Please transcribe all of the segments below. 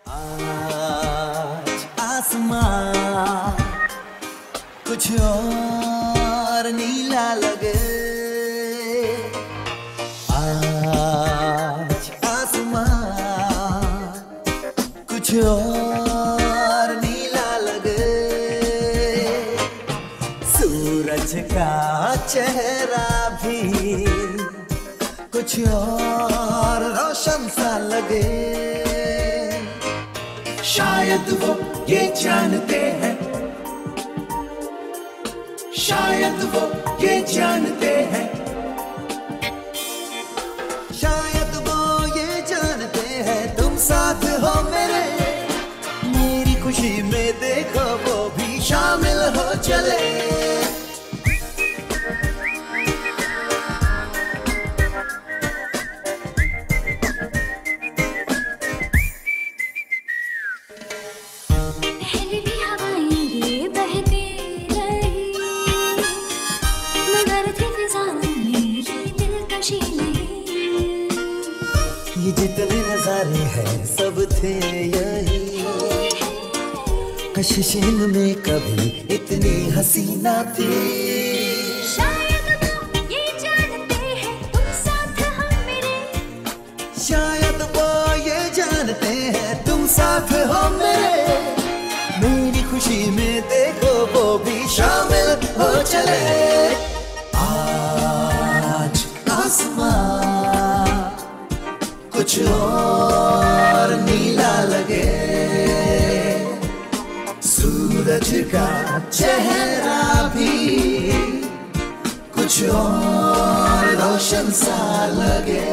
आज आसमां कुछ और नीला लगे, आज आसमां कुछ और नीला लगे, सूरज का चेहरा भी कुछ और रोशन सा लगे। शायद वो ये जानते हैं, शायद वो ये जानते हैं, शायद वो ये जानते हैं तुम साथ हो मेरे, मेरी खुशी में देखो वो भी शामिल हो चले। ये जितने नजारे हैं सब थे यही, कशिश में कभी इतनी हसीना थी। शायद वो ये जानते हैं तुम साथ हो मेरे, शायद वो ये जानते हैं तुम साथ हो मेरे, मेरी खुशी में देखो वो भी शामिल हो चले। आज आसमां कुछ और नीला लगे, सूरज का चेहरा भी कुछ और रोशन सा लगे।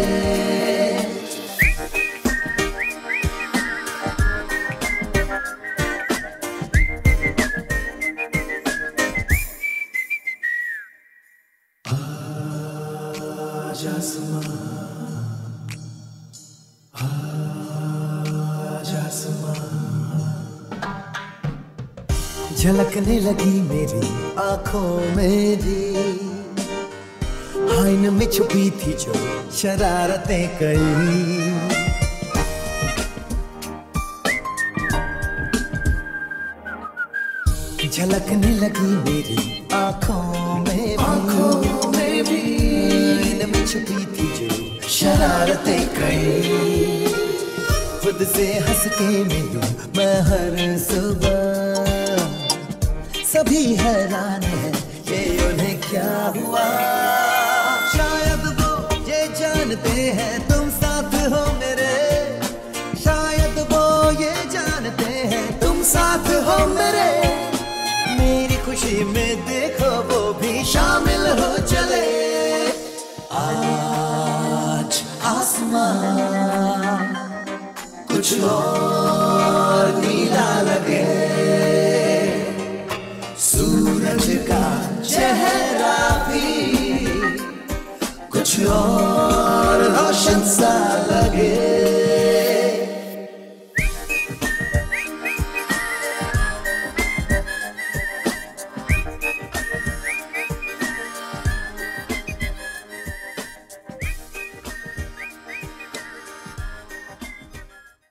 आज आसमां, झलकने लगी मेरी आंखों में भी, आईने में छुपी थी जो शरारतें कई, झलकने लगी मेरी आंखों में भी, आईने में छुपी थी जो शरारतें कई, खुद से हंस के मिलूं मैं हर सुबह, सभी हैरान हैं ये उन्हें क्या हुआ। शायद वो ये जानते हैं तुम साथ हो मेरे, शायद वो ये जानते हैं तुम साथ हो मेरे, मेरी खुशी में देखो वो भी शामिल हो चले। आज आसमां कुछ और नीला लगे, सूरज का चेहरा भी कुछ और रोशन सा लगे।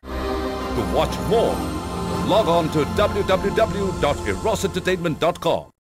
To watch more, log on to www.erosentertainment.com.